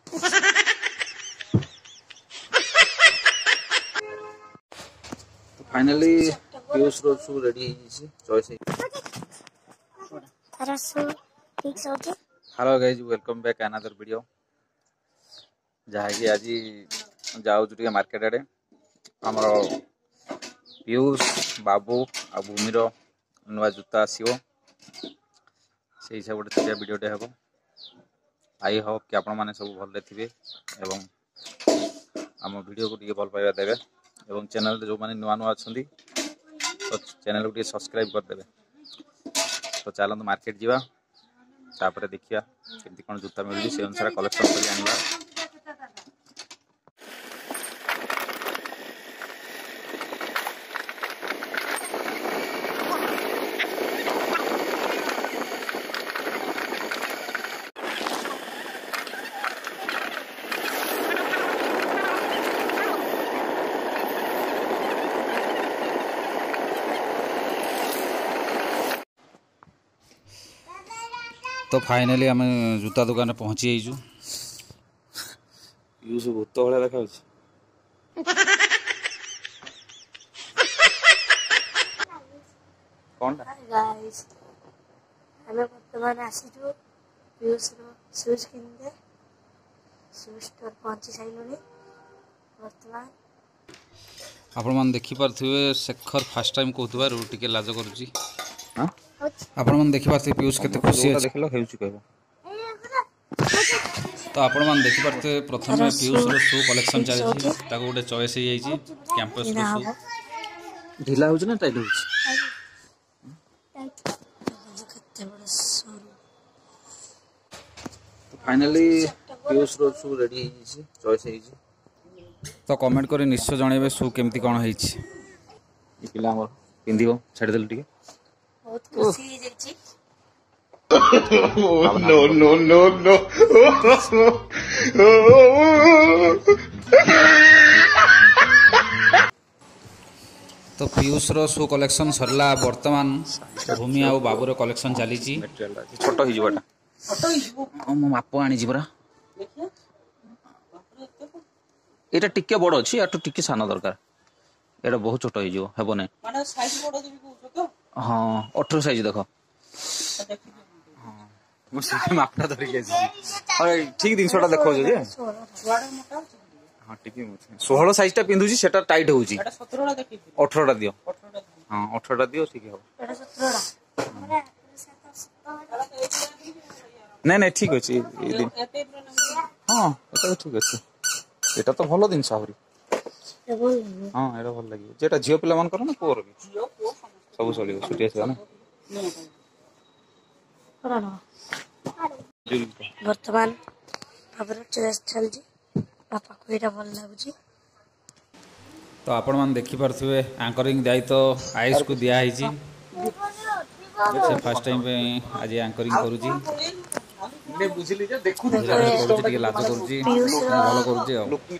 तो फाइनली पीयूष रो shoe ready है चॉइस है। Hello guys, welcome back another video. जहाँकि आज जाऊँ टे मार्केट आड़े आमर पीयूष बाबू आ भूमिर नुआ जूता आसो से हिसाब गोटे छोटिया वीडियोटे हे। आई होप कि आपण मैंने सब भले थे एवं आम वीडियो को टी भल पाइबा देवे एवं चैनल जो मैंने नुआ नुआ अच्छा तो चैनल को सब्सक्राइब करदे। तो चलते मार्केट जावा तापर देखिया केमती कौन जूता मिलूँ से अनुसार कलेक्शन कर आनिबा। तो फाइनली आम जूता दुकान पहुँची जाइजु। यूज भूत भाया देखा कौन गाइस हमें वर्तमान आसीजु पीयूष रो शूज किनते शूज स्टोर पहुंची साइलोनी। वर्तमान आपण मन देखि पारथिबे शेखर फर्स्ट टाइम कहतबार टिके लाज करूची। हां आपण मन देखि पारथिबे पीयूष केते खुशी है देखलो हेउची कहबो। तो आपण मन देखि पारथिबे प्रथम पीयूष रो शू कलेक्शन चली ताको गोटे चॉइस हे जाईची कैंपस रो शू ढिला होची ना टाइट होची। तो फाइनली पीयूष रो शू रेडी है चॉइस है। तो कमेंट करी निश्चय जणेबे शू केमती कोन हेची। ई पिला हमर पिंदिबो छाडी देल टिके बहुत खुशी हो जाईची। no no no no तो पीयूष रो शू कलेक्शन सरला। वर्तमान भूमि आ बाबूर कलेक्शन चली छोट हो मो माप आनी परा एटा टिके बड़ अछि या टिके सान दरकार एटा बहुत छोट हो हेबो नै माने साइज बड़ देबी कहू तो। हां 18 साइज देखो मो से मापटा धरि के अरे ठीक दिन सोटा देखो जे हां टिके मो 16 साइज टा पिंदुची सेटा टाइट होउची एटा 17 टा देखि 18 टा दियो हां 18 टा दियो ठीक हो एटा 17 टा नहीं नहीं ठीक अछि ए दिन हां एटा ठीक अछि एटा तो भलो दिन साहरी हां एटा भल लागि जेटा जियो पिला मन करो ना पोर भी सब चलियो छुटी आसे ना वर्तमान बाबर चॉइस चलजी पापा को एटा भल लागुची। तो आपण मन देखि परथिबे एंकरिंग दायित्व आयुष को दिया है जी। से फर्स्ट टाइम पे आज एंकरिंग करूची ने बुझली जे देखु करूची टिके लाज करूची भलो करूची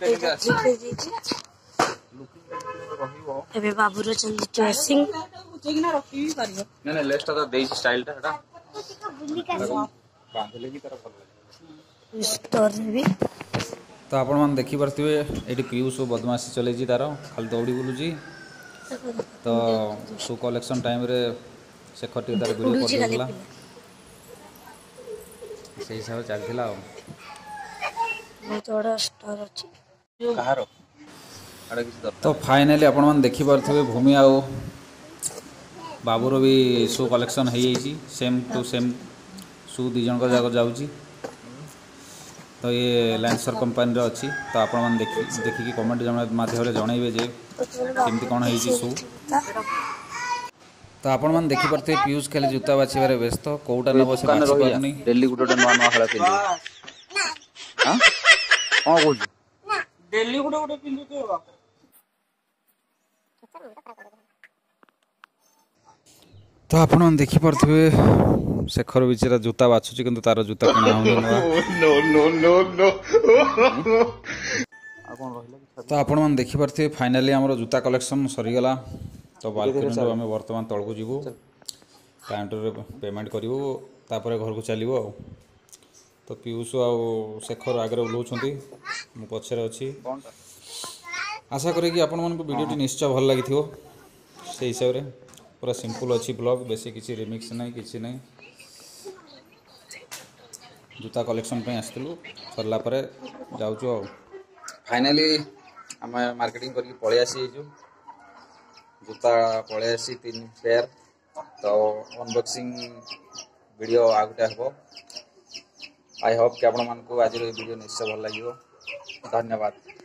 एबे बाबूर चलजी चॉइसिंग नहीं नहीं लेस्ट तो देई स्टाइल ता हटा बांधले भी तरह भल स्टोर भी। तो आपण मन देखि परथिबे एटी पीयूष बदमाशी चले जी तारो खाली दौड़ी बुलुची। तो शू कलेक्शन टाइम रे शेखर टी तार वीडियो कर देला से हिसाब चलथिला बहुत बड़ा स्टोर अछि कहारो अडा किछ दर। तो फाइनली आपण मन देखि परथिबे भूमि आ बाबूर भी शू कलेक्शन हो जाइए सेम टू सेम शू दी जन जाक जाऊँगी। तो ये लैंसर कंपनी रो अच्छी। तो आपण मन देखिकी कमेंट माध्यम जनइबे जे केमती कौन है शू। तो आपण मन देखि परथे पीयूष खाली जूता बाछिबारे व्यस्त कोउटा न बसे बाछि परनी डेली गुटोटा नवा नवा हला पिंदु हां कोन कहू डेली गुटो पिंदु तो तो आपण मन देखि परथिबे शेखर बिचरा जूता बाछुची किंतु तार जूता किना होनी no no no no तो आपण मन देखि परथिबे फाइनली हमरो जूता कलेक्शन सरी गला। तो बालकनी रो हमें वर्तमान तळकु जीवु काउंटर रे पेमेंट करिवु तापर घर को चलिवु। तो पीयूष आउ शेखर आगे ओह्लाउछंती मु पछरे अछि आशा करे कि आपण मानको वीडियोटी निश्चय भल लागि थियो से हिसाब रे पूरा सिंपल अछि ब्लॉग बेसी किछि रिमिक्स नै किछि नै जूता कलेक्शन पे आसलु सरला परे जाउछु आ फाइनाली आम मार्केटिंग करके पलि आसी जूता पलि आसी 3 पेयर तो अनबॉक्सिंग वीडियो आगुटे हम आई होप कि आपण मानको आज वीडियो निश्चय भल लगे धन्यवाद।